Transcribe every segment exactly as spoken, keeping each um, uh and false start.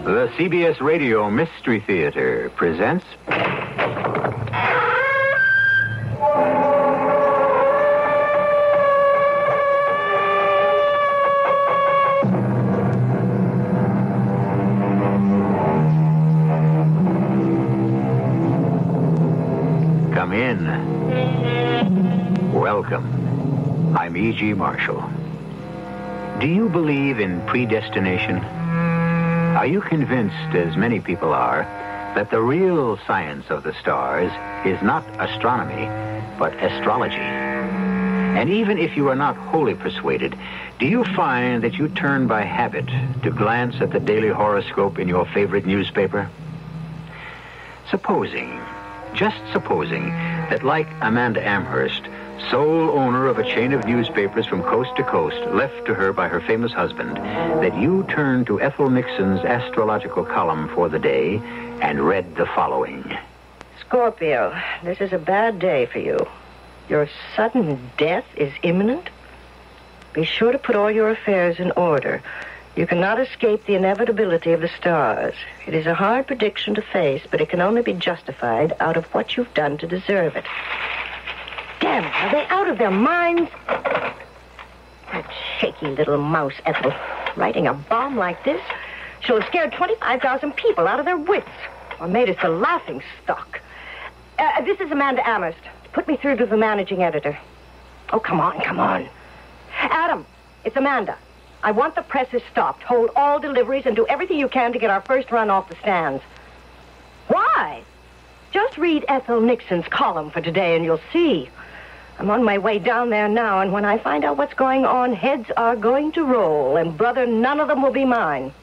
The C B S Radio Mystery Theater presents... Come in. Welcome. I'm E G. Marshall. Do you believe in predestination? Are you convinced, as many people are, that the real science of the stars is not astronomy, but astrology? And even if you are not wholly persuaded, do you find that you turn by habit to glance at the daily horoscope in your favorite newspaper? Supposing, just supposing, that like Amanda Amherst, sole owner of a chain of newspapers from coast to coast, left to her by her famous husband, that you turned to Ethel Nixon's astrological column for the day and read the following. Scorpio, this is a bad day for you. Your sudden death is imminent. Be sure to put all your affairs in order. You cannot escape the inevitability of the stars. It is a hard prediction to face, but it can only be justified out of what you've done to deserve it. Damn it, are they out of their minds? That shaky little mouse, Ethel. Writing a bomb like this, she'll have scared twenty-five thousand people out of their wits. Or made us the laughing stock. Uh, this is Amanda Amherst. Put me through to the managing editor. Oh, come on, come on. Adam, it's Amanda. I want the presses stopped. Hold all deliveries and do everything you can to get our first run off the stands. Why? Just read Ethel Nixon's column for today and you'll see. I'm on my way down there now, and when I find out what's going on, heads are going to roll, and brother, none of them will be mine.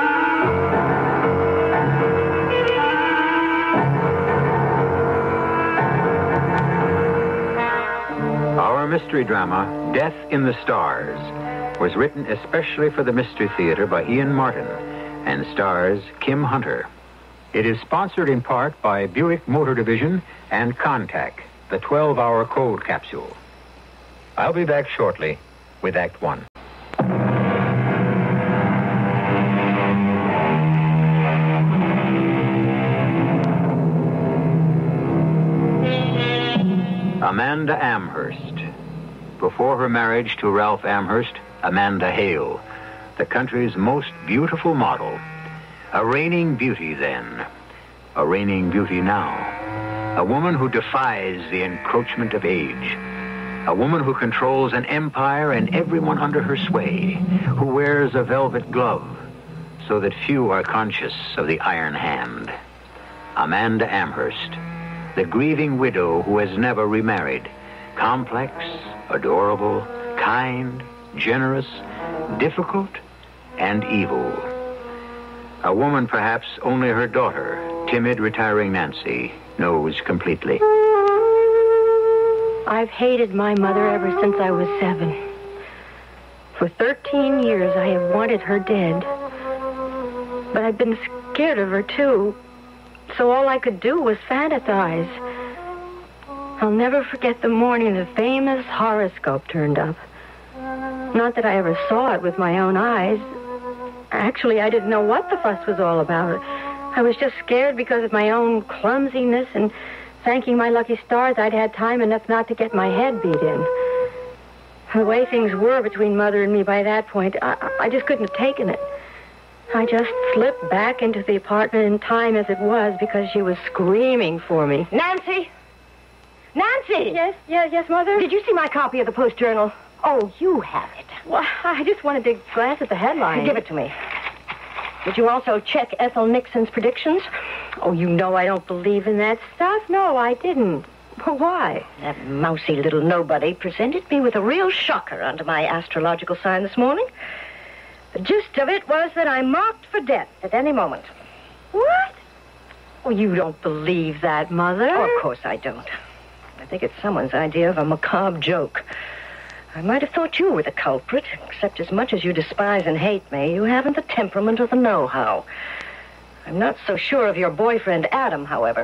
Our mystery drama, Death in the Stars, was written especially for the Mystery Theater by Ian Martin and stars Kim Hunter. It is sponsored in part by Buick Motor Division and Contact, the twelve-hour cold capsule. I'll be back shortly with Act One. Amanda Amherst. Before her marriage to Ralph Amherst, Amanda Hale, the country's most beautiful model. A reigning beauty then, a reigning beauty now. A woman who defies the encroachment of age. A woman who controls an empire and everyone under her sway. Who wears a velvet glove so that few are conscious of the iron hand. Amanda Amherst, the grieving widow who has never remarried. Complex, adorable, kind, generous, difficult, and evil. A woman perhaps only her daughter, timid, retiring Nancy, knows completely. I've hated my mother ever since I was seven. For thirteen years, I have wanted her dead. But I've been scared of her, too. So all I could do was fantasize. I'll never forget the morning the famous horoscope turned up. Not that I ever saw it with my own eyes. Actually, I didn't know what the fuss was all about. I was just scared because of my own clumsiness and thanking my lucky stars I'd had time enough not to get my head beat in. The way things were between Mother and me by that point, I, I just couldn't have taken it. I just slipped back into the apartment in time as it was because she was screaming for me. Nancy! Nancy! Yes, yes, yes, Mother? Did you see my copy of the Post-Journal? Oh, you have it. Well, I just wanted to glance at the headline. Give it to me. Did you also check Ethel Nixon's predictions? Oh, you know I don't believe in that stuff. No, I didn't. Well, why? That mousy little nobody presented me with a real shocker under my astrological sign this morning. The gist of it was that I'm marked for death at any moment. What? Oh, you don't believe that, Mother? Oh, of course I don't. I think it's someone's idea of a macabre joke. I might have thought you were the culprit, except as much as you despise and hate me, you haven't the temperament or the know-how. I'm not so sure of your boyfriend, Adam, however.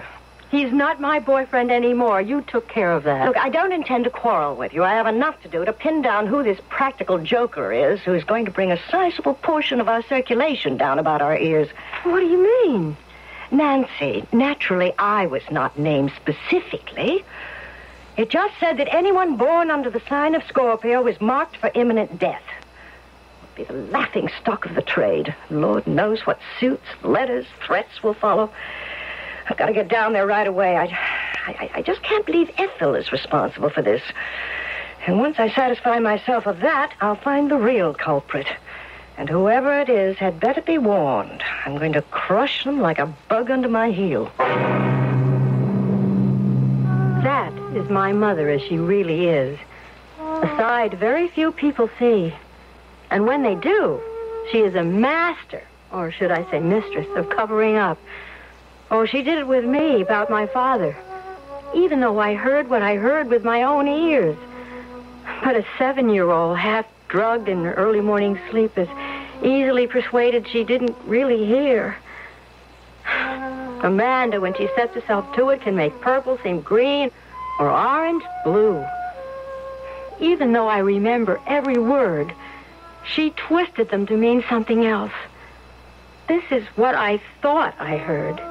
He's not my boyfriend anymore. You took care of that. Look, I don't intend to quarrel with you. I have enough to do to pin down who this practical joker is who's going to bring a sizable portion of our circulation down about our ears. What do you mean? Nancy, naturally, I was not named specifically. It just said that anyone born under the sign of Scorpio was marked for imminent death. It would be the laughing stock of the trade. Lord knows what suits, letters, threats will follow. I've got to get down there right away. I, I, I just can't believe Ethel is responsible for this. And once I satisfy myself of that, I'll find the real culprit. And whoever it is had better be warned. I'm going to crush them like a bug under my heel. That is my mother as she really is. A side very few people see. And when they do, she is a master, or should I say mistress, of covering up. Oh, she did it with me about my father, even though I heard what I heard with my own ears. But a seven-year-old, half-drugged in her early morning sleep, is easily persuaded she didn't really hear. Amanda, when she sets herself to it, can make purple seem green or orange blue. Even though I remember every word, she twisted them to mean something else. This is what I thought I heard.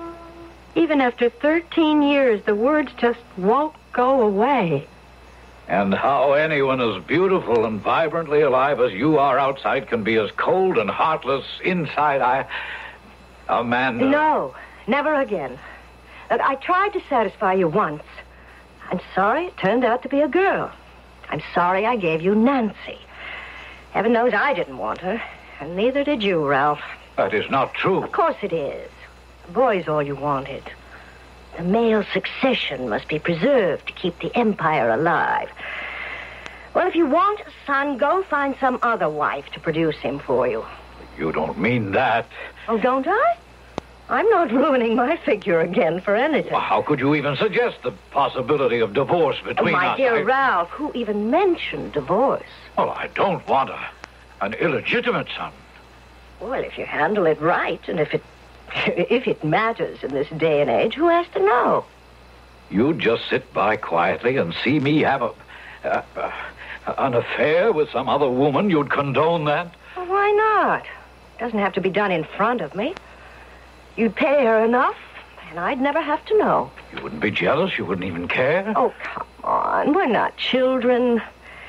Even after thirteen years, the words just won't go away. And how anyone as beautiful and vibrantly alive as you are outside can be as cold and heartless inside, I... Amanda... No, never again. Look, I tried to satisfy you once. I'm sorry it turned out to be a girl. I'm sorry I gave you Nancy. Heaven knows I didn't want her, and neither did you, Ralph. That is not true. Of course it is. The boy's all you wanted. The male succession must be preserved to keep the empire alive. Well, if you want a son, go find some other wife to produce him for you. You don't mean that. Oh, don't I? I'm not ruining my figure again for anything. Well, how could you even suggest the possibility of divorce between oh, my us? dear I... Ralph, who even mentioned divorce? Well, I don't want a, an illegitimate son. Well, if you handle it right, and if it if it matters in this day and age, who has to know? You'd just sit by quietly and see me have a, a, a an affair with some other woman. You'd condone that? Well, why not? It doesn't have to be done in front of me. You'd pay her enough, and I'd never have to know. You wouldn't be jealous? You wouldn't even care? Oh, come on. We're not children.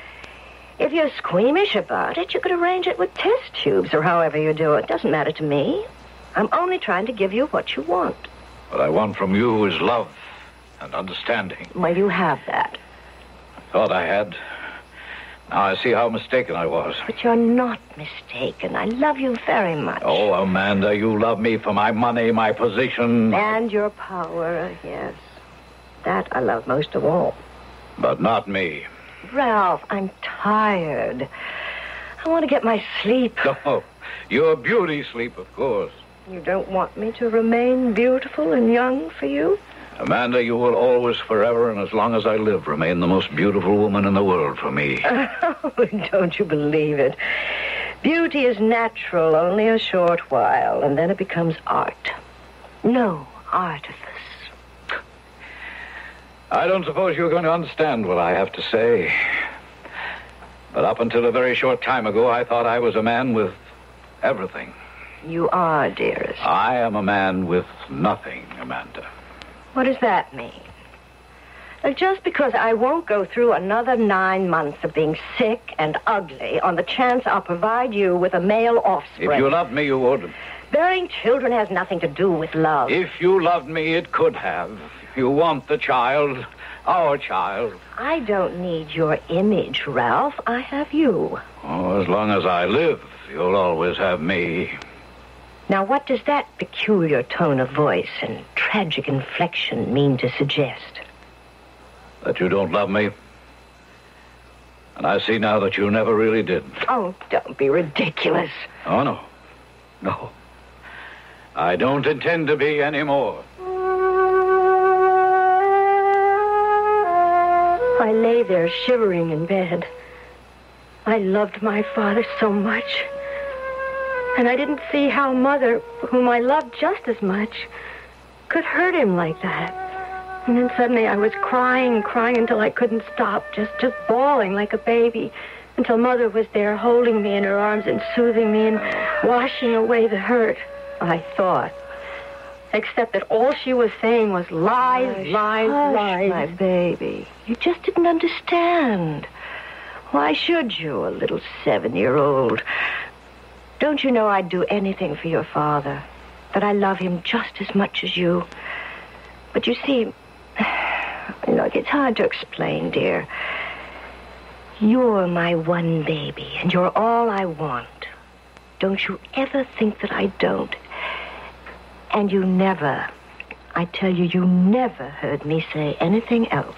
If you're squeamish about it, you could arrange it with test tubes or however you do it. It doesn't matter to me. I'm only trying to give you what you want. What I want from you is love and understanding. Well, you have that. I thought I had. Now I see how mistaken I was. But you're not mistaken. I love you very much. Oh, Amanda, you love me for my money, my position. And your power, yes. That I love most of all. But not me. Ralph, I'm tired. I want to get my sleep. No, your beauty sleep, of course. You don't want me to remain beautiful and young for you? Amanda, you will always, forever, and as long as I live, remain the most beautiful woman in the world for me. Oh, don't you believe it? Beauty is natural only a short while, and then it becomes art. No artifice. I don't suppose you're going to understand what I have to say. But up until a very short time ago, I thought I was a man with everything. You are, dearest. I am a man with nothing, Amanda. What does that mean? Uh, Just because I won't go through another nine months of being sick and ugly on the chance I'll provide you with a male offspring. If you loved me, you would. Bearing children has nothing to do with love. If you loved me, it could have. You want the child, our child. I don't need your image, Ralph. I have you. Oh, as long as I live, you'll always have me. Now, what does that peculiar tone of voice and tragic inflection mean to suggest? That you don't love me. And I see now that you never really did. Oh, don't be ridiculous. Oh, no. No. I don't intend to be anymore. I lay there shivering in bed. I loved my father so much. And I didn't see how Mother, whom I loved just as much, could hurt him like that. And then suddenly I was crying, crying until I couldn't stop, just, just bawling like a baby, until Mother was there holding me in her arms and soothing me and washing away the hurt, I thought. Except that all she was saying was lies, Hush, lies, hush, lies. my baby. You just didn't understand. Why should you, a little seven-year-old? Don't you know I'd do anything for your father? That I love him just as much as you. But you see, look, it's hard to explain, dear. You're my one baby, and you're all I want. Don't you ever think that I don't. And you never, I tell you, you never heard me say anything else.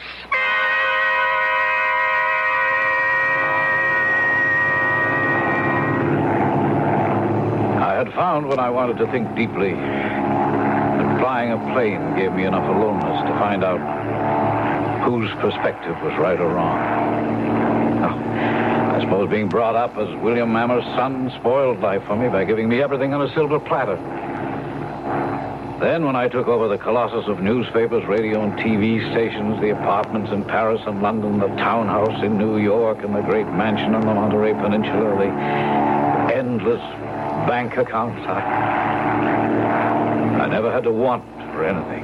I had found when I wanted to think deeply that flying a plane gave me enough aloneness to find out whose perspective was right or wrong. Oh, I suppose being brought up as William Amherst's son spoiled life for me by giving me everything on a silver platter. Then when I took over the colossus of newspapers, radio and T V stations, the apartments in Paris and London, the townhouse in New York, and the great mansion on the Monterey Peninsula, the endless bank accounts, I, I never had to want for anything.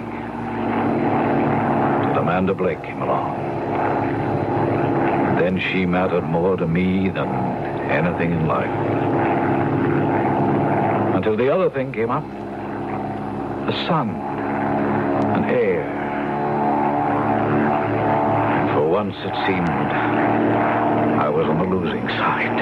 Till Amanda Blake came along. Then she mattered more to me than anything in life. Until the other thing came up. The son, an heir. And for once it seemed I was on the losing side.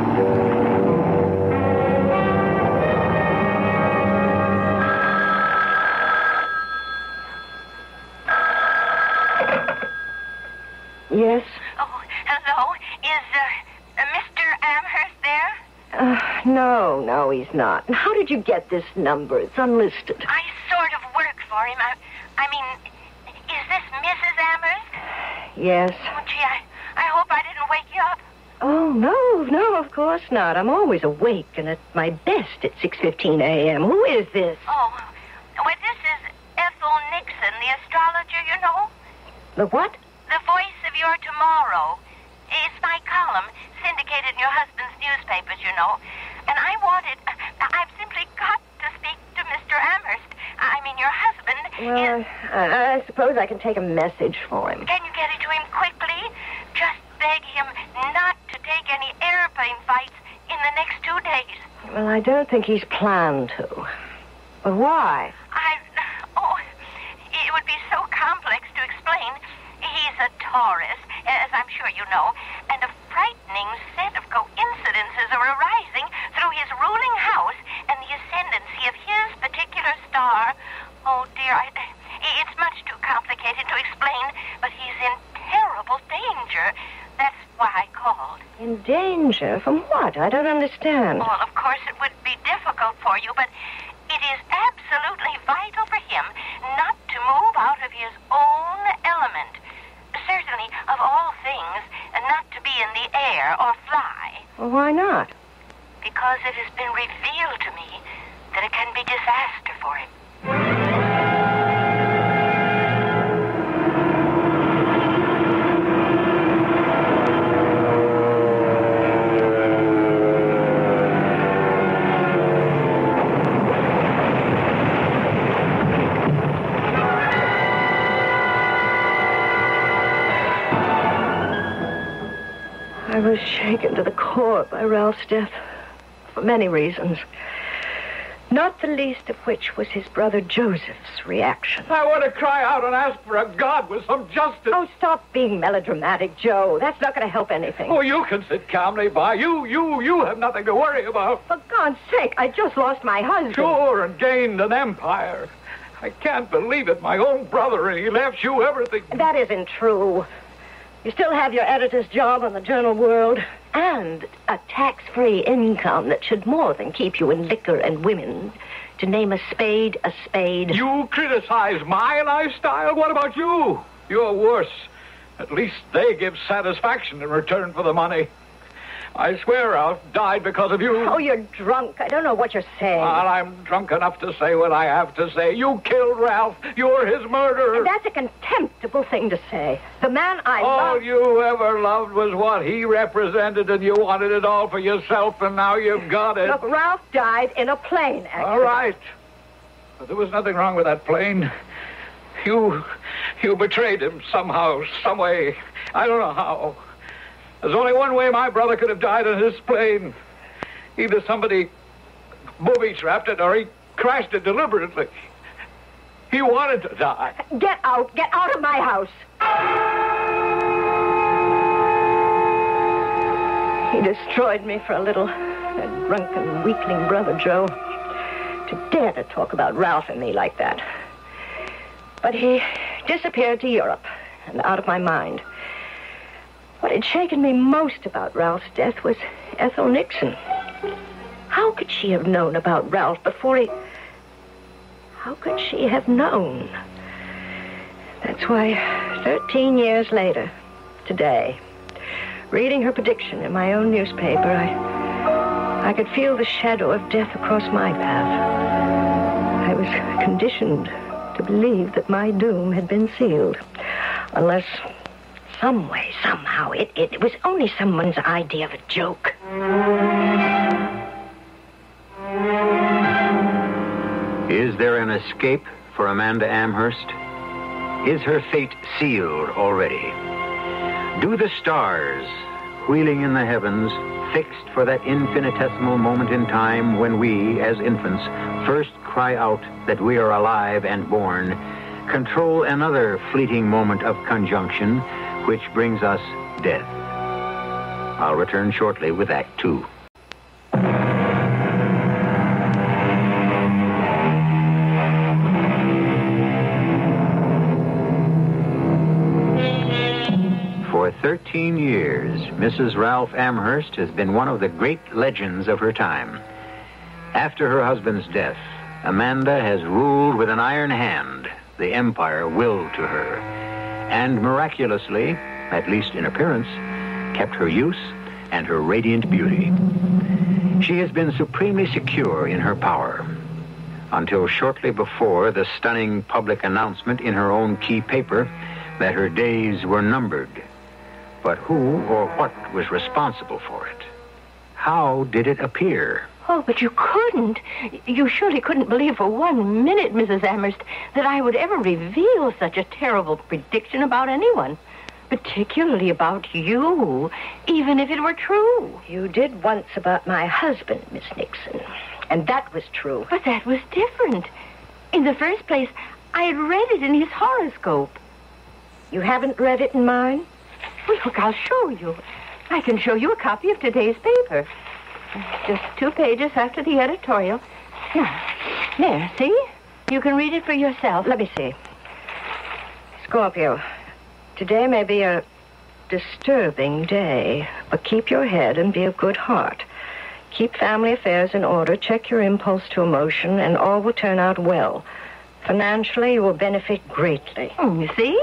Yes? Oh, hello. Is uh, uh, Mister Amherst there? Uh, no, no, he's not. And how did you get this number? It's unlisted. I sort of work for him. I, I mean, is this Missus Amherst? Yes. Oh, gee, I, I hope I didn't wake you up. Oh, no, no, of course not. I'm always awake and at my best at six fifteen a.m. Who is this? Oh, well, this is Ethel Nixon, the astrologer, you know. The what? The voice of your tomorrow. It's my column, syndicated in your husband's newspapers, you know. And I wanted... I've simply got to speak to Mister Amherst. I mean, your husband Well, is... I, I suppose I can take a message for him. Can you get it to him quickly? Just beg him not to take any airplane fights in the next two days. Well, I don't think he's planned to. But why? I... Oh, it would be so complex to explain. He's a Taurus, as I'm sure you know, and a frightening set of coincidences are arising through his ruling house and the ascendancy of his particular star. Oh, dear, I, it's much too complicated to explain, but he's in terrible danger. That's why I called. In danger? From what? I don't understand. Well, of course, it would be difficult for you, but it is absolutely vital for him not to move out of his own element. Certainly, of all things, not to be in the air or fly. Well, why not? Because it has been revealed to me that it can be disaster for him. I was shaken to the core by Ralph's death for many reasons. Not the least of which was his brother Joseph's reaction. I want to cry out and ask for a God with some justice. Oh, stop being melodramatic, Joe. That's not going to help anything. Oh, you can sit calmly by. You, you, you have nothing to worry about. For God's sake, I just lost my husband. Sure, and gained an empire. I can't believe it. My own brother, and he left you everything. That isn't true. You still have your editor's job on the Journal World and a tax-free income that should more than keep you in liquor and women. To name a spade a spade. You criticize my lifestyle? What about you? You're worse. At least they give satisfaction in return for the money. I swear Ralph died because of you. Oh, you're drunk. I don't know what you're saying. And I'm drunk enough to say what I have to say. You killed Ralph. You're his murderer. That's a contemptible thing to say. The man I All love... you ever loved was what he represented, and you wanted it all for yourself, and now you've got it. Look, Ralph died in a plane accident. All right. But there was nothing wrong with that plane. You... you betrayed him somehow, some way. I don't know how. There's only one way my brother could have died on his plane. Either somebody booby-trapped it or he crashed it deliberately. He wanted to die. Get out. Get out of my house. He destroyed me for a little. That drunken, weakling brother, Joe. To dare to talk about Ralph and me like that. But he disappeared to Europe and out of my mind. What had shaken me most about Ralph's death was Ethel Nixon. How could she have known about Ralph before he... How could she have known? That's why thirteen years later, today, reading her prediction in my own newspaper, I, I could feel the shadow of death across my path. I was conditioned to believe that my doom had been sealed. Unless... Some way, somehow, it, it was only someone's idea of a joke. Is there an escape for Amanda Amherst? Is her fate sealed already? Do the stars, wheeling in the heavens, fixed for that infinitesimal moment in time when we, as infants, first cry out that we are alive and born, control another fleeting moment of conjunction, which brings us death? I'll return shortly with Act Two. For thirteen years, Missus Ralph Amherst has been one of the great legends of her time. After her husband's death, Amanda has ruled with an iron hand the empire willed to her, and miraculously, at least in appearance, kept her youth and her radiant beauty. She has been supremely secure in her power, until shortly before the stunning public announcement in her own key paper that her days were numbered. But who or what was responsible for it? How did it appear? Oh, but you couldn't. You surely couldn't believe for one minute, Missus Amherst, that I would ever reveal such a terrible prediction about anyone. Particularly about you, even if it were true. You did once about my husband, Miss Nixon. And that was true. But that was different. In the first place, I had read it in his horoscope. You haven't read it in mine? Well, look, I'll show you. I can show you a copy of today's paper. Just two pages after the editorial. Now, there, see? You can read it for yourself. Let me see. Scorpio, today may be a disturbing day, but keep your head and be of good heart. Keep family affairs in order, check your impulse to emotion, and all will turn out well. Financially, you will benefit greatly. Oh, you see?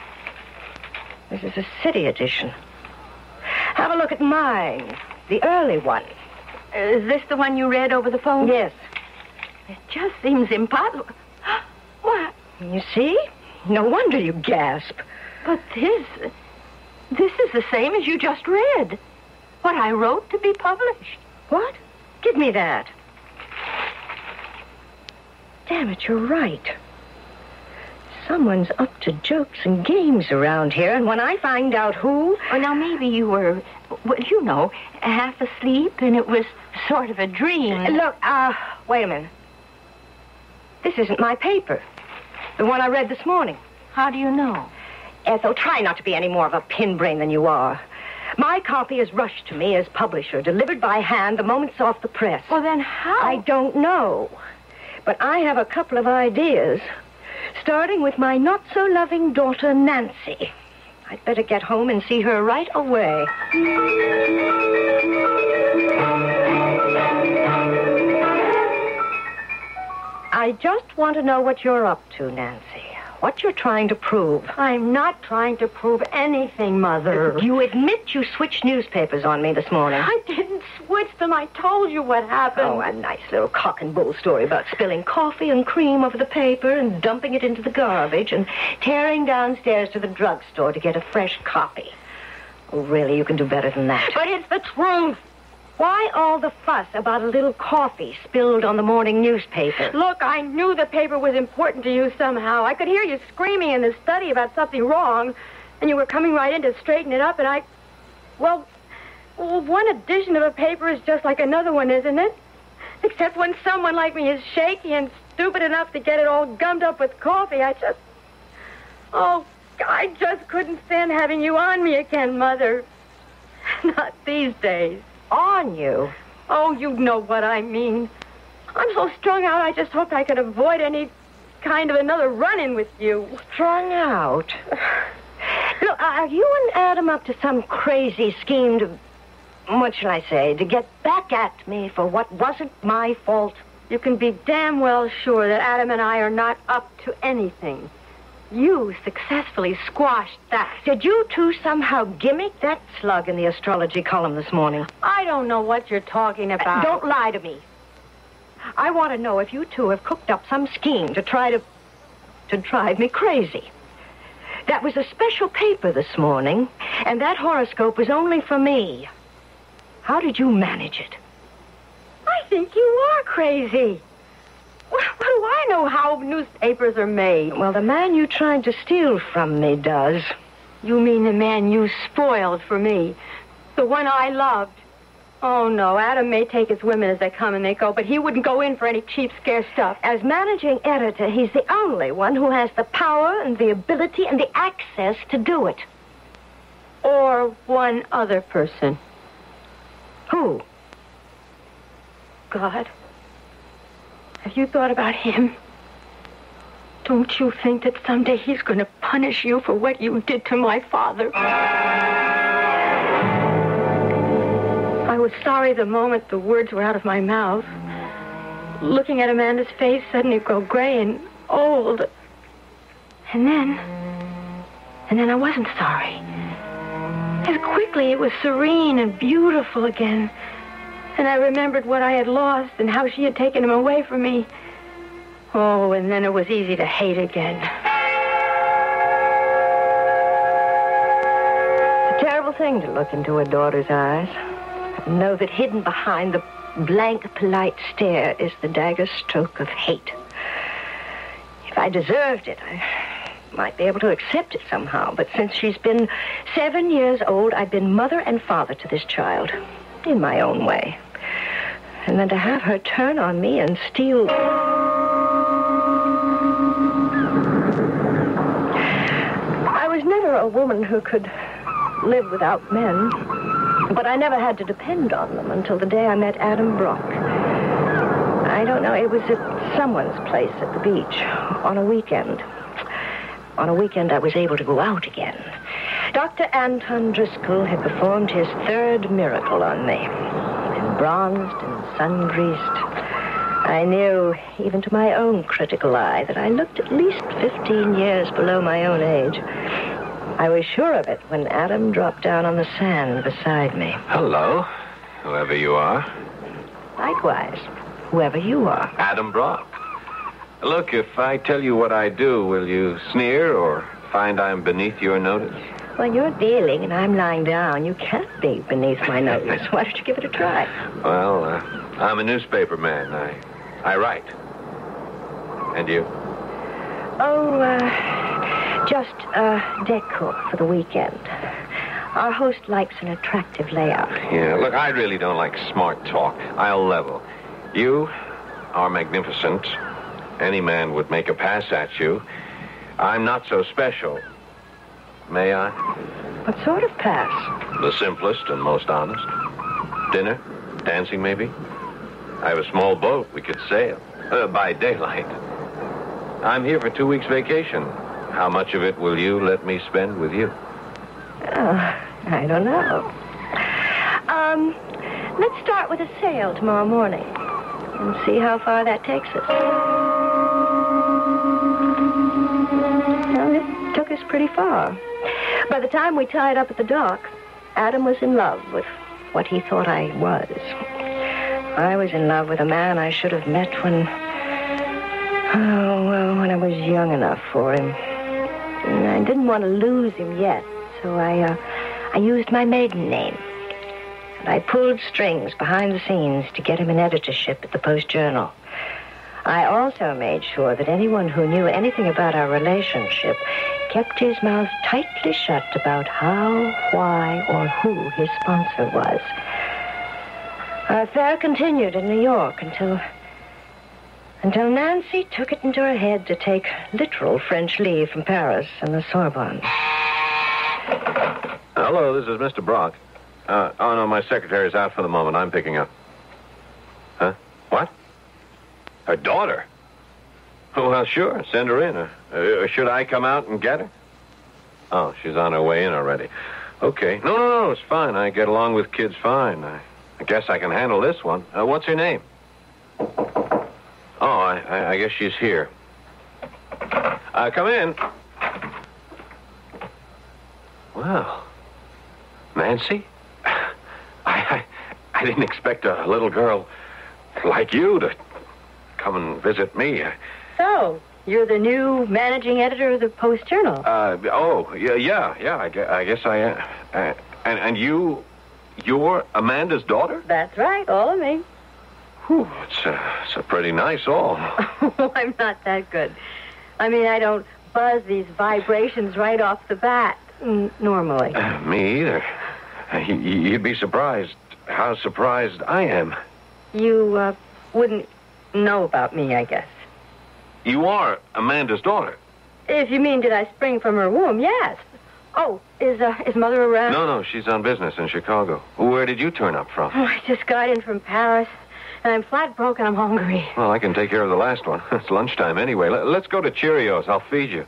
This is a city edition. Have a look at mine, the early one. Uh, is this the one you read over the phone? Yes. It just seems impossible. What? You see? No wonder you gasp. But this... This is the same as you just read. What I wrote to be published. What? Give me that. Damn it, you're right. Someone's up to jokes and games around here, and when I find out who... Oh, now, maybe you were, well, you know, half asleep, and it was sort of a dream. Look, uh, wait a minute. This isn't my paper. The one I read this morning. How do you know? Ethel, try not to be any more of a pin brain than you are. My copy is rushed to me as publisher, delivered by hand the moment it's off the press. Well, then how? I don't know. But I have a couple of ideas, starting with my not-so-loving daughter, Nancy. I'd better get home and see her right away. I just want to know what you're up to, Nancy. what you're trying to prove. I'm not trying to prove anything, Mother. You admit you switched newspapers on me this morning. I didn't switch them. I told you what happened. Oh, a nice little cock and bull story about spilling coffee and cream over the paper and dumping it into the garbage and tearing downstairs to the drugstore to get a fresh copy. Oh, really, you can do better than that. But it's the truth. Why all the fuss about a little coffee spilled on the morning newspaper? Look, I knew the paper was important to you somehow. I could hear you screaming in the study about something wrong, and you were coming right in to straighten it up, and I... Well, well, one edition of a paper is just like another one, isn't it? Except when someone like me is shaky and stupid enough to get it all gummed up with coffee, I just... Oh, I just couldn't stand having you on me again, Mother. Not these days. On you? Oh, you know what I mean. I'm so strung out, I just hoped I could avoid any kind of another run-in with you. Strung out? Look, are you and Adam up to some crazy scheme to... What shall I say? To get back at me for what wasn't my fault? You can be damn well sure that Adam and I are not up to anything. You successfully squashed that. Did you two somehow gimmick that slug in the astrology column this morning? I don't know what you're talking about. Don't lie to me. I want to know if you two have cooked up some scheme to try to... to drive me crazy. That was a special paper this morning, and that horoscope was only for me. How did you manage it? I think you are crazy. What do I know how newspapers are made? Well, the man you tried to steal from me does. You mean the man you spoiled for me? The one I loved? Oh, no, Adam may take his women as they come and they go, but he wouldn't go in for any cheap, scare stuff. As managing editor, he's the only one who has the power and the ability and the access to do it. Or one other person. Who? God. Have you thought about him? Don't you think that someday he's going to punish you for what you did to my father? I was sorry the moment the words were out of my mouth. Looking at Amanda's face suddenly go gray and old. And then... And then I wasn't sorry. As quickly it was serene and beautiful again. And I remembered what I had lost and how she had taken him away from me. Oh, and then it was easy to hate again. It's a terrible thing to look into a daughter's eyes. And know that hidden behind the blank, polite stare is the dagger stroke of hate. If I deserved it, I might be able to accept it somehow. But since she's been seven years old, I've been mother and father to this child. In my own way. And then to have her turn on me and steal... I was never a woman who could live without men. But I never had to depend on them until the day I met Adam Brock. I don't know, it was at someone's place at the beach on a weekend. On a weekend, I was able to go out again. Doctor Anton Driscoll had performed his third miracle on me. Been bronzed and sun-greased. I knew, even to my own critical eye, that I looked at least fifteen years below my own age. I was sure of it when Adam dropped down on the sand beside me. Hello, whoever you are. Likewise, whoever you are. Adam Brock. Look, if I tell you what I do, will you sneer or find I'm beneath your notice? Well, you're dealing and I'm lying down. You can't be beneath my notice. Why don't you give it a try? Well, uh, I'm a newspaper man. I, I write. And you? Oh, uh, just uh, decor for the weekend. Our host likes an attractive layout. Yeah, look, I really don't like smart talk. I'll level. You are magnificent. Any man would make a pass at you. I'm not so special. May I? What sort of pass? The simplest and most honest. Dinner? Dancing, maybe? I have a small boat. We could sail. Uh, by daylight. I'm here for two weeks' vacation. How much of it will you let me spend with you? Oh, I don't know. Um, let's start with a sail tomorrow morning and see how far that takes us. took us pretty far. By the time we tied up at the dock, Adam was in love with what he thought I was. I was in love with a man I should have met when... Oh, well, when I was young enough for him. And I didn't want to lose him yet, so I, uh, I used my maiden name. And I pulled strings behind the scenes to get him an editorship at the Post-Journal. I also made sure that anyone who knew anything about our relationship kept his mouth tightly shut about how, why, or who his sponsor was. Our affair continued in New York until... until Nancy took it into her head to take literal French leave from Paris and the Sorbonne. Hello, this is Mister Brock. Uh, oh, no, my secretary's out for the moment. I'm picking up. Huh? What? Her daughter? Oh, well, sure. Send her in. Uh, uh, should I come out and get her? Oh, she's on her way in already. Okay. No, no, no, it's fine. I get along with kids fine. I, I guess I can handle this one. Uh, what's her name? Oh, I, I, I guess she's here. Uh, come in. Wow. Nancy? I, I, I didn't expect a little girl like you to come and visit me. So, you're the new managing editor of the Post-Journal. Uh, oh, yeah, yeah, yeah, I guess I, guess I am. Uh, and, and you, you're Amanda's daughter? That's right, all of me. Whew, it's a, it's a pretty nice all. Oh, I'm not that good. I mean, I don't buzz these vibrations right off the bat, n- normally. Uh, me either. Uh, y- you'd be surprised how surprised I am. You, uh, wouldn't know about me, I guess. You are Amanda's daughter? If you mean, did I spring from her womb, yes. Oh, is, uh, is Mother around? No, no, she's on business in Chicago. Where did you turn up from? Oh, I just got in from Paris, and I'm flat broke and I'm hungry. Well, I can take care of the last one. It's lunchtime anyway. Let- let's go to Cheerios. I'll feed you.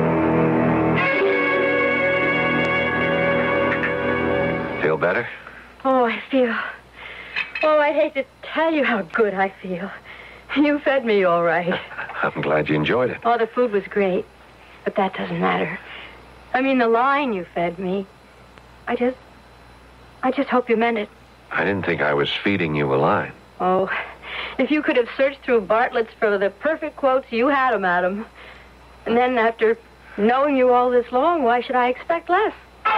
Feel better? Oh, I feel... Oh, I'd hate to tell you how good I feel. You fed me all right. I'm glad you enjoyed it. Oh, the food was great, but that doesn't matter. I mean, the line you fed me. I just... I just hope you meant it. I didn't think I was feeding you a line. Oh, if you could have searched through Bartlett's for the perfect quotes, you had them, Adam. And then after knowing you all this long, why should I expect less?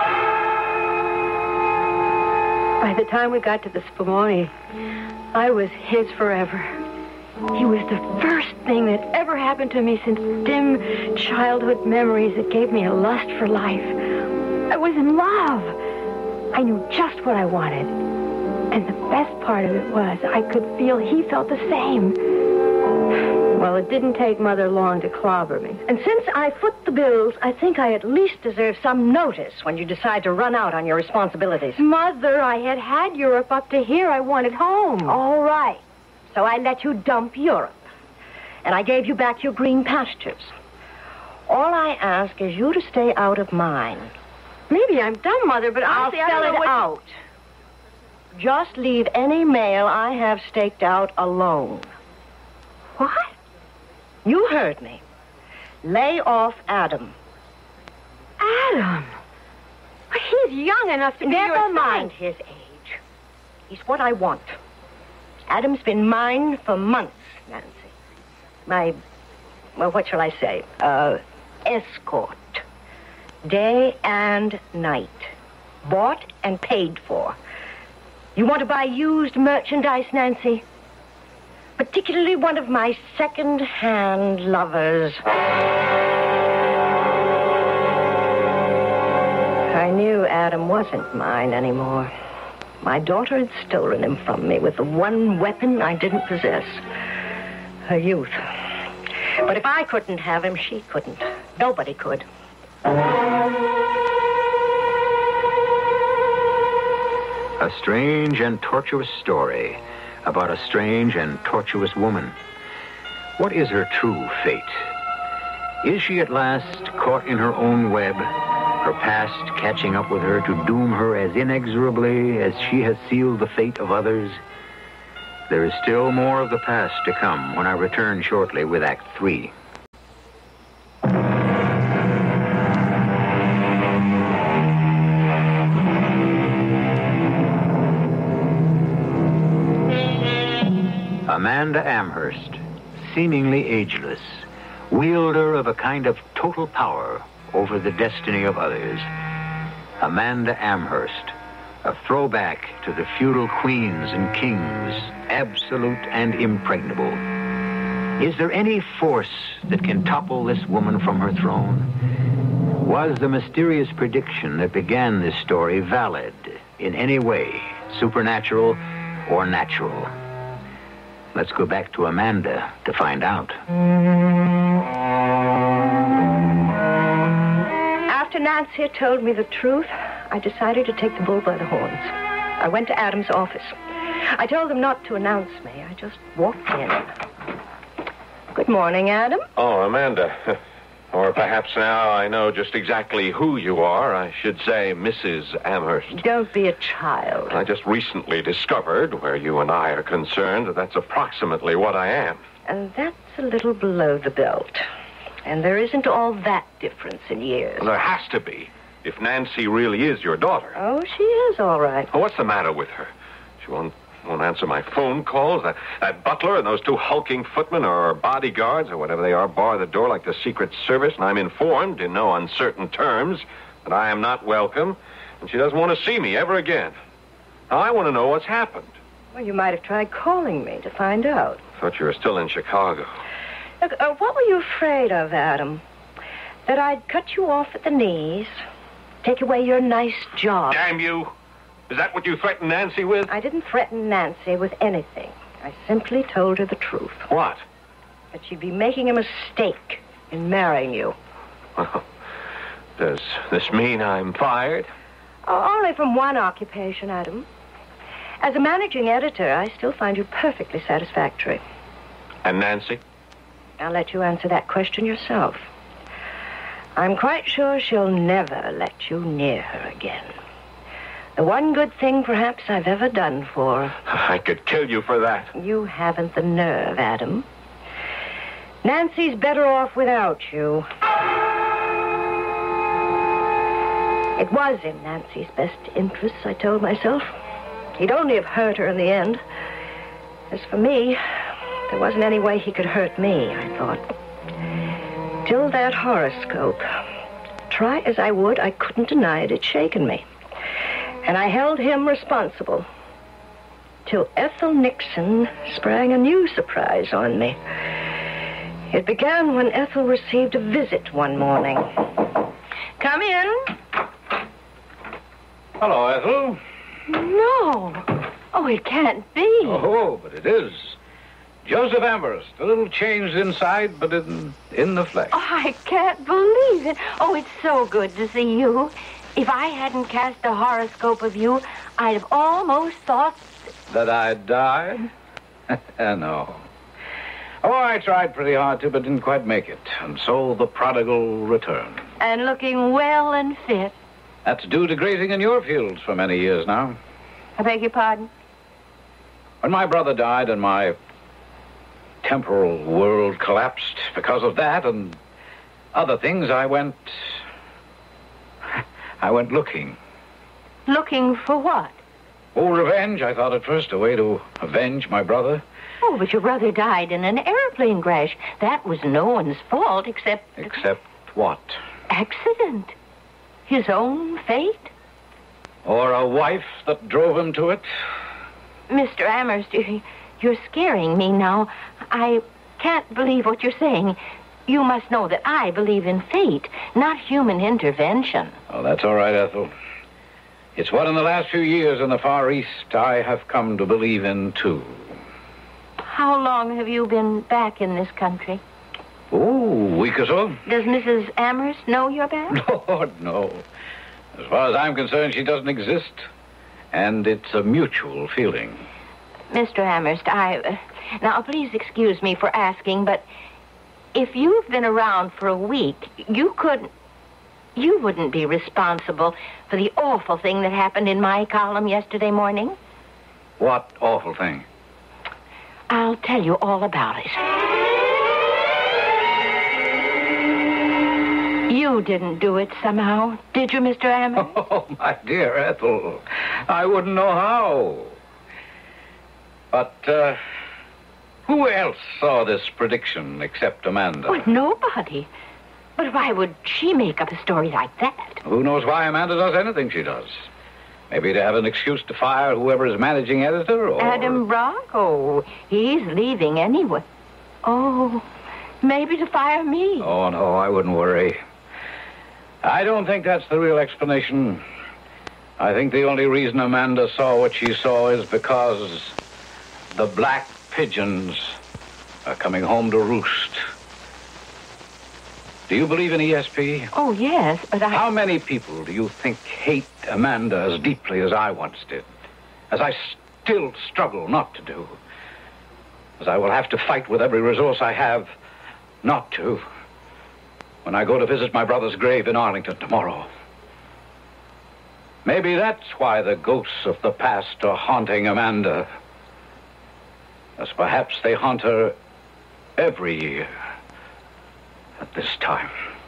By the time we got to the Spumoni, I was his forever. He was the first thing that ever happened to me since dim childhood memories that gave me a lust for life. I was in love. I knew just what I wanted. And the best part of it was I could feel he felt the same. Well, it didn't take Mother long to clobber me. And since I foot the bills, I think I at least deserve some notice when you decide to run out on your responsibilities. Mother, I had had Europe up to here. I wanted home. All right. So I let you dump Europe. And I gave you back your green pastures. All I ask is you to stay out of mine. Maybe I'm dumb, Mother, but I'll honestly, I spell don't know it what... out. Just leave any mail I have staked out alone. What? You heard me. Lay off Adam. Adam? But he's young enough to be Never your mind son. his age. He's what I want. Adam's been mine for months, Nancy. My, well, what shall I say? Uh, escort. Day and night. Bought and paid for. You want to buy used merchandise, Nancy? Particularly one of my second-hand lovers. I knew Adam wasn't mine anymore. My daughter had stolen him from me with the one weapon I didn't possess. Her youth. But if I couldn't have him, she couldn't. Nobody could. A strange and tortuous story about a strange and tortuous woman. What is her true fate? Is she at last caught in her own web, her past catching up with her to doom her as inexorably as she has sealed the fate of others? There is still more of the past to come when I return shortly with Act Three. Amanda Amherst, seemingly ageless, wielder of a kind of total power over the destiny of others. Amanda Amherst, a throwback to the feudal queens and kings, absolute and impregnable. Is there any force that can topple this woman from her throne? Was the mysterious prediction that began this story valid in any way, supernatural or natural? Let's go back to Amanda to find out. After Nancy had told me the truth, I decided to take the bull by the horns. I went to Adam's office. I told them not to announce me. I just walked in. Good morning, Adam. Oh, Amanda. Or perhaps now I know just exactly who you are. I should say Missus Amherst. Don't be a child. I just recently discovered, where you and I are concerned, that that's approximately what I am. And that's a little below the belt. And there isn't all that difference in years. Well, there has to be, if Nancy really is your daughter. Oh, she is all right. Oh, what's the matter with her? She won't, won't answer my phone calls. That, that butler and those two hulking footmen or bodyguards or whatever they are bar the door like the Secret Service, and I'm informed in no uncertain terms that I am not welcome, and she doesn't want to see me ever again. Now, I want to know what's happened. Well, you might have tried calling me to find out. Thought you were still in Chicago. Look, uh, what were you afraid of, Adam? That I'd cut you off at the knees, take away your nice job. Damn you! Is that what you threatened Nancy with? I didn't threaten Nancy with anything. I simply told her the truth. What? That she'd be making a mistake in marrying you. Well, does this mean I'm fired? Oh, only from one occupation, Adam. As a managing editor, I still find you perfectly satisfactory. And Nancy? I'll let you answer that question yourself. I'm quite sure she'll never let you near her again. The one good thing, perhaps, I've ever done for her. I could kill you for that. You haven't the nerve, Adam. Nancy's better off without you. It was in Nancy's best interests, I told myself. He'd only have hurt her in the end. As for me, there wasn't any way he could hurt me, I thought. Till that horoscope. Try as I would, I couldn't deny it. It'd shaken me. And I held him responsible. Till Ethel Nixon sprang a new surprise on me. It began when Ethel received a visit one morning. Come in. Hello, Ethel. No. Oh, it can't be. Oh, but it is. Joseph Amherst, a little changed inside, but in, in the flesh. Oh, I can't believe it. Oh, it's so good to see you. If I hadn't cast a horoscope of you, I'd have almost thought... That I died? No. Oh, I tried pretty hard to, but didn't quite make it. And so the prodigal returned. And looking well and fit. That's due to grazing in your fields for many years now. I beg your pardon? When my brother died and my temporal world collapsed because of that and other things, I went... I went looking. Looking for what? Oh, revenge, I thought at first, a way to avenge my brother. Oh, but your brother died in an airplane crash. That was no one's fault except... Except what? Accident. His own fate. Or a wife that drove him to it? Mister Amherst, you're scaring me now. I can't believe what you're saying. You must know that I believe in fate, not human intervention. Oh, that's all right, Ethel. It's what in the last few years in the Far East I have come to believe in, too. How long have you been back in this country? Oh, a week or so. Does Missus Amherst know you're back? Lord, no. As far as I'm concerned, she doesn't exist. And it's a mutual feeling. Mister Amherst, I... Uh, now, please excuse me for asking, but if you've been around for a week, you couldn't... You wouldn't be responsible for the awful thing that happened in my column yesterday morning? What awful thing? I'll tell you all about it. You didn't do it somehow, did you, Mister Amherst? Oh, my dear Ethel, I wouldn't know how. But, uh, Who else saw this prediction except Amanda? Well, nobody. But why would she make up a story like that? Who knows why Amanda does anything she does? Maybe to have an excuse to fire whoever is managing editor, or... Adam Brock? Oh, he's leaving anyway. Oh, maybe to fire me. Oh, no, I wouldn't worry. I don't think that's the real explanation. I think the only reason Amanda saw what she saw is because the black pigeons are coming home to roost. Do you believe in E S P? Oh, yes, but I... How many people do you think hate Amanda as deeply as I once did? As I still struggle not to do. As I will have to fight with every resource I have not to when I go to visit my brother's grave in Arlington tomorrow. Maybe that's why the ghosts of the past are haunting Amanda. As perhaps they haunt her every year at this time.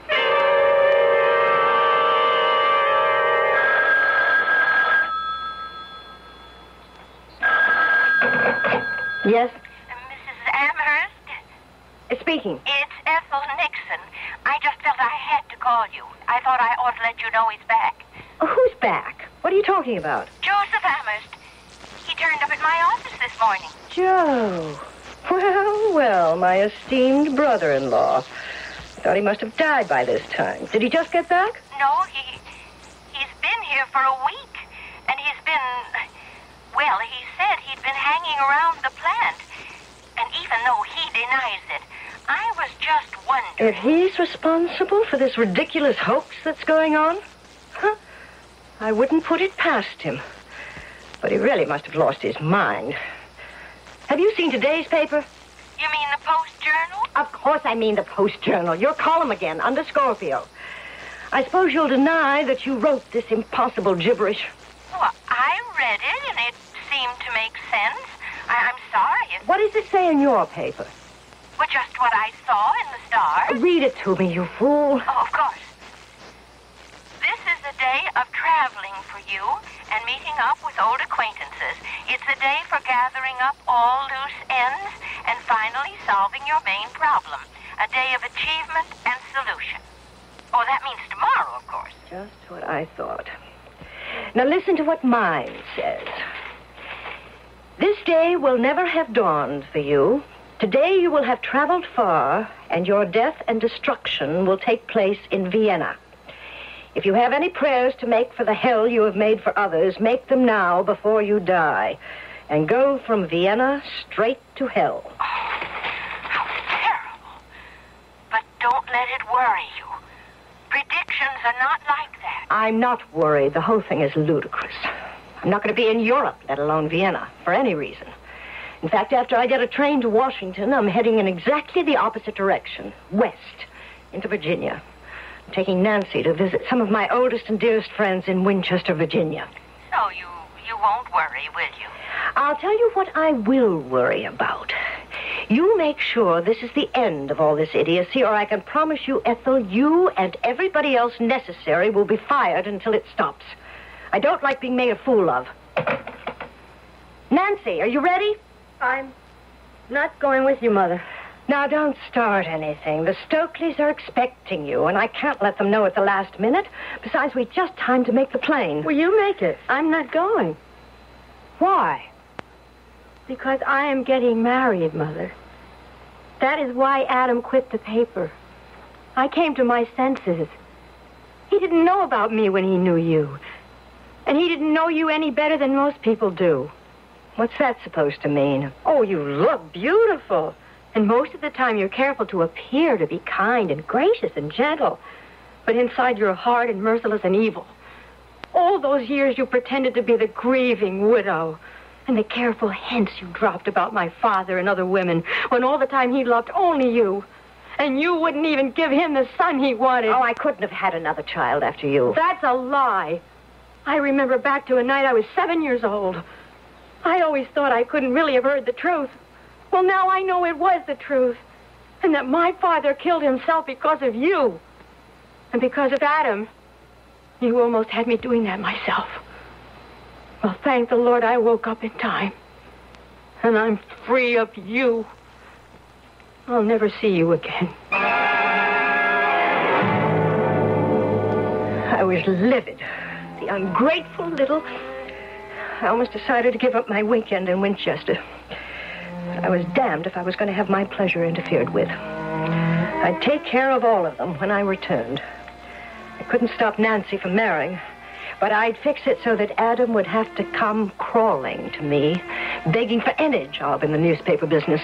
Yes? Missus Amherst? Speaking. It's Ethel Nixon. I just felt I had to call you. I thought I ought to let you know he's back. Oh, who's back? What are you talking about? Joseph Amherst. He turned up at my office this morning. Joe. Well, well, my esteemed brother-in-law. Thought he must have died by this time. Did he just get back? No, he... he's been here for a week. And he's been... well, he said he'd been hanging around the plant. And even though he denies it, I was just wondering... If he's responsible for this ridiculous hoax that's going on? Huh? I wouldn't put it past him. But he really must have lost his mind. Have you seen today's paper? You mean the Post-Journal? Of course I mean the Post-Journal. Your column again, under Scorpio. I suppose you'll deny that you wrote this impossible gibberish. Well, I read it, and it seemed to make sense. I- I'm sorry. If... What does it say in your paper? Well, just what I saw in the Star. Read it to me, you fool. Oh, of course. This is a day of traveling for you and meeting up with old acquaintances. It's a day for gathering up all loose ends and finally solving your main problem. A day of achievement and solution. Oh, that means tomorrow, of course. Just what I thought. Now listen to what mine says. This day will never have dawned for you. Today you will have traveled far, and your death and destruction will take place in Vienna. If you have any prayers to make for the hell you have made for others, make them now before you die, and go from Vienna straight to hell. Oh, how terrible. But don't let it worry you. Predictions are not like that. I'm not worried. The whole thing is ludicrous. I'm not going to be in Europe, let alone Vienna, for any reason. In fact, after I get a train to Washington, I'm heading in exactly the opposite direction, west, into Virginia. I'm taking Nancy to visit some of my oldest and dearest friends in Winchester, Virginia. So you, you won't worry, will you? I'll tell you what I will worry about. You make sure this is the end of all this idiocy, or I can promise you, Ethel, you and everybody else necessary will be fired until it stops. I don't like being made a fool of. Nancy, are you ready? I'm not going with you, Mother. Now, don't start anything. The Stokeleys are expecting you, and I can't let them know at the last minute. Besides, we just time to make the plane. Well, you make it. I'm not going. Why? Because I am getting married, Mother. That is why Adam quit the paper. I came to my senses. He didn't know about me when he knew you. And he didn't know you any better than most people do. What's that supposed to mean? Oh, you look beautiful. And most of the time you're careful to appear to be kind and gracious and gentle. But inside you're hard and merciless and evil. All those years you pretended to be the grieving widow. And the careful hints you dropped about my father and other women, when all the time he loved only you. And you wouldn't even give him the son he wanted. Oh, I couldn't have had another child after you. That's a lie. I remember back to a night I was seven years old. I always thought I couldn't really have heard the truth. Well, now I know it was the truth. And that my father killed himself because of you. And because of Adam. You almost had me doing that myself. Well, thank the Lord I woke up in time. And I'm free of you. I'll never see you again. I was livid. The ungrateful little... I almost decided to give up my weekend in Winchester. I was damned if I was going to have my pleasure interfered with. I'd take care of all of them when I returned. I couldn't stop Nancy from marrying, but I'd fix it so that Adam would have to come crawling to me, begging for any job in the newspaper business.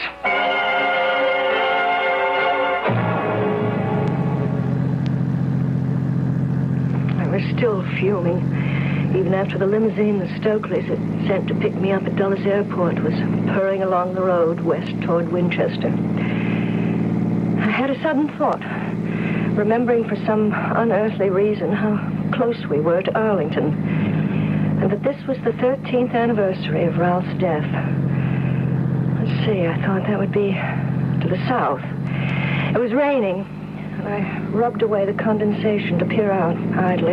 I was still fuming, even after the limousine the Stokeleys had sent to pick me up at Dulles Airport was purring along the road west toward Winchester. I had a sudden thought, remembering for some unearthly reason how close we were to Arlington, and that this was the thirteenth anniversary of Ralph's death. Let's see, I thought that would be to the south. It was raining, and I rubbed away the condensation to peer out idly.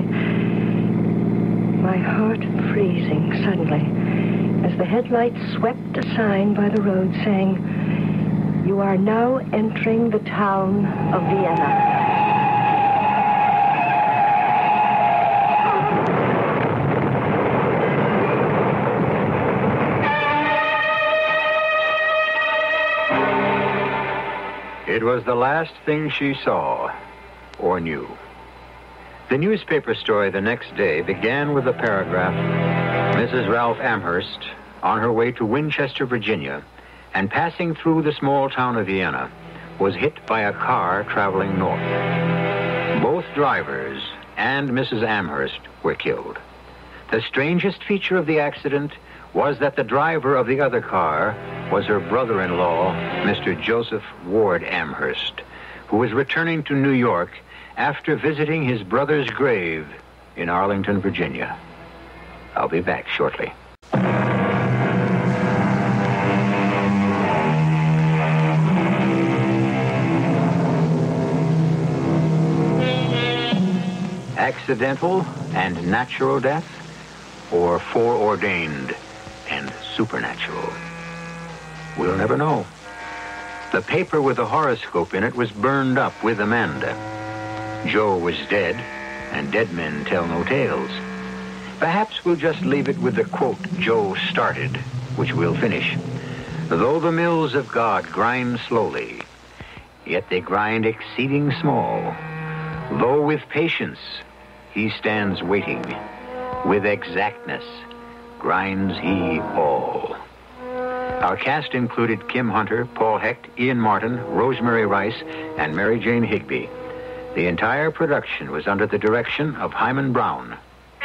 My heart freezing suddenly as the headlights swept a sign by the road saying, "You are now entering the town of Vienna." It was the last thing she saw or knew. The newspaper story the next day began with a paragraph, Missus Ralph Amherst, on her way to Winchester, Virginia, and passing through the small town of Vienna, was hit by a car traveling north. Both drivers and Missus Amherst were killed. The strangest feature of the accident was that the driver of the other car was her brother-in-law, Mister Joseph Ward Amherst, who was returning to New York after visiting his brother's grave in Arlington, Virginia. I'll be back shortly. Accidental and natural death, or foreordained and supernatural? We'll never know. The paper with the horoscope in it was burned up with Amanda. Joe was dead, and dead men tell no tales. Perhaps we'll just leave it with the quote Joe started, which we'll finish. Though the mills of God grind slowly, yet they grind exceeding small. Though with patience he stands waiting, with exactness grinds he all. Our cast included Kim Hunter, Paul Hecht, Ian Martin, Rosemary Rice, and Mary Jane Higby. The entire production was under the direction of Hyman Brown.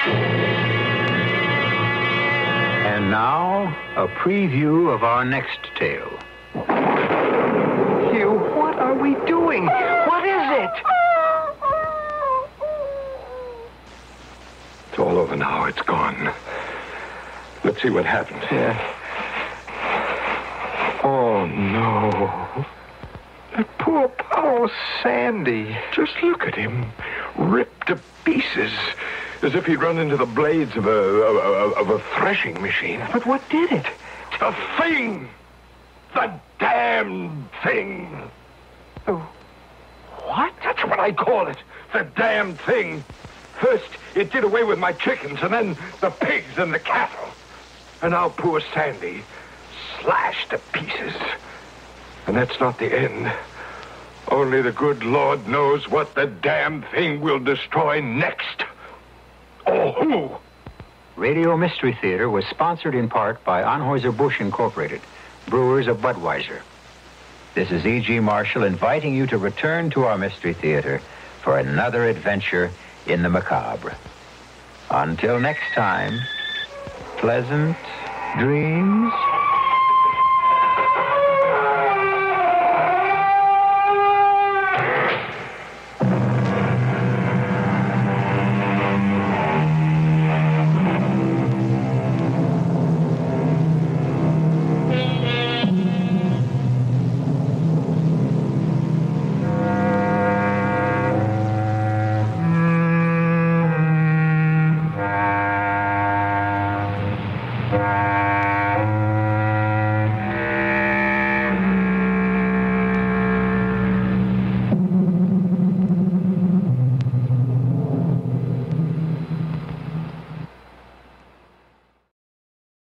And now, a preview of our next tale. Hugh, what are we doing? What is it? It's all over now. It's gone. Let's see what happened. Yeah. Oh, no. That poor, poor Sandy. Just look at him. Ripped to pieces. As if he'd run into the blades of a, of, of a threshing machine. But what did it? The thing! The damn thing! Oh, what? That's what I call it. The damn thing. First, it did away with my chickens, and then the pigs and the cattle. And now poor Sandy, slashed to pieces. And that's not the end. Only the good Lord knows what the damn thing will destroy next. Or who? Radio Mystery Theater was sponsored in part by Anheuser-Busch Incorporated, brewers of Budweiser. This is E G. Marshall inviting you to return to our Mystery Theater for another adventure in the macabre. Until next time, pleasant dreams.